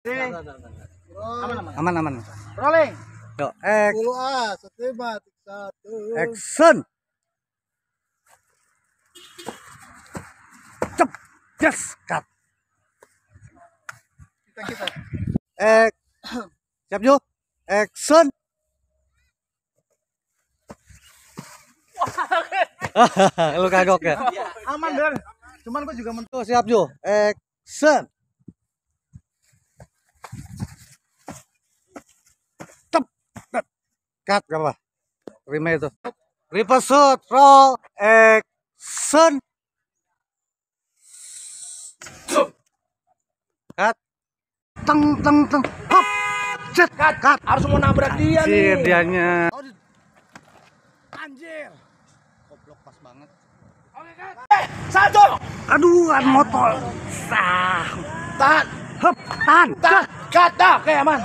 Aman aman. Rolling. Yo, 10A, 1, action. Cep, yes, cut. Kita. Siap Jo, action. Lu kagok ya? Aman bener. Cuman gua juga Tuh, siap Jo, action. Cep, cut, gak apa? Terima itu. Reverse shoot, roll, action. Cut. Teng teng teng. Hop. Cet, cut. harus mau nabrak dia Anjir, nih. dianya. Anjir. Goblok pas banget. Oke, Kat. Satu. Aduh, ada motor. Sah. Tahan. Hop, tahan. Tahan. Kat, dah. Oke, aman.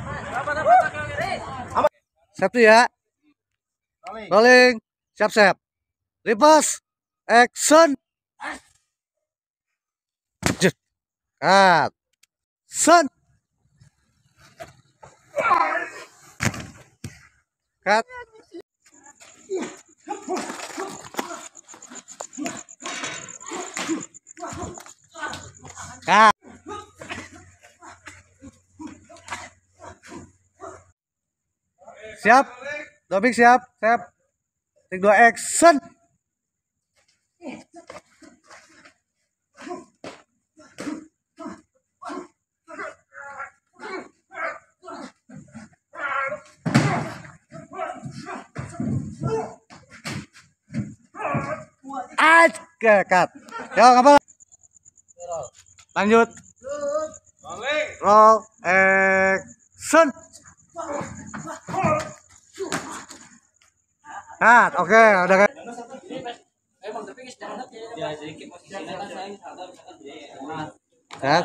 Siap tuh ya. Rolling. Siap, siap. Reverse. Action. Cut. Cut. Sun. Cut. Cut. Siap. Dobik siap. Siap. 3, 2, action. Cut. Yo, kapal. Lanjut. Roll. Action. Cut. Oke, udah kan. Cut.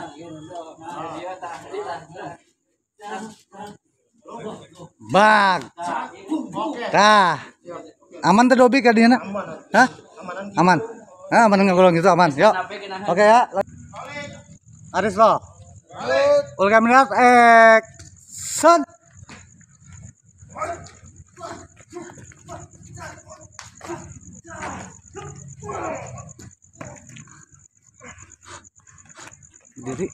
Bang. Dah. Aman tuh Dobi kadinya? Hah? Aman. Nah, aman nggak golong gitu aman. Yuk. Oke ya. Aris lo. Full camera action. Diri.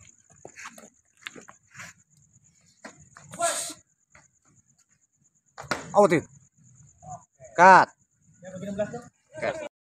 Out it. Cut.